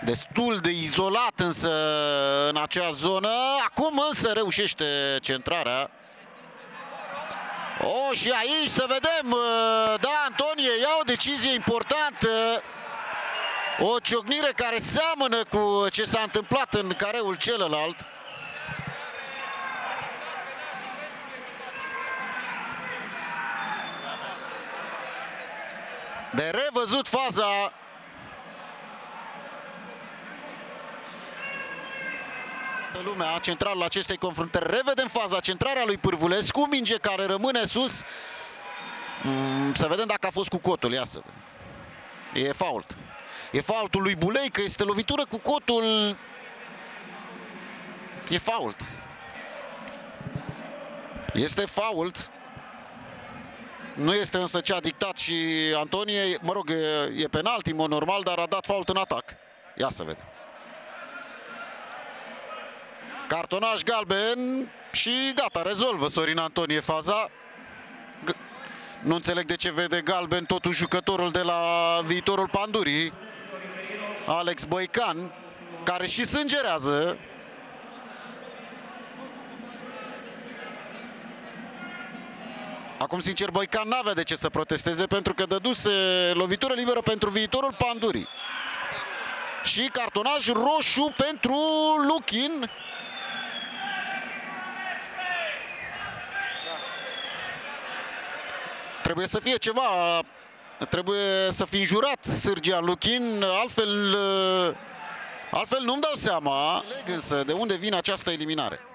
Destul de izolat însă în acea zonă. Acum însă reușește centrarea. Și aici să vedem, da, Antonie ia o decizie importantă. O ciocnire care seamănă cu ce s-a întâmplat în careul celălalt. De revăzut faza. Lumea, centralul acestei confruntări. Revedem faza, centrarea lui Pârvulescu, minge care rămâne sus. Să vedem dacă a fost cu cotul, ia să vedem. E fault. E faultul lui Bulei, că este lovitură cu cotul. E fault. Este fault. Nu este însă ce a dictat și Antonie. Mă rog, e penalti, în mod normal, dar a dat fault în atac. Ia să vedem. Cartonaj galben și gata, rezolvă Sorin Antonie faza. Nu înțeleg de ce vede galben totuși jucătorul de la Viitorul Pandurii, Alex Boican, care și sângerează. Acum, sincer, Boican n-avea de ce să protesteze, pentru că dăduse lovitură liberă pentru Viitorul Pandurii. Și cartonaj roșu pentru Luchin. Trebuie să fie ceva, trebuie să fie înjurat Sârgian Luchin, altfel nu-mi dau seama însă de unde vine această eliminare.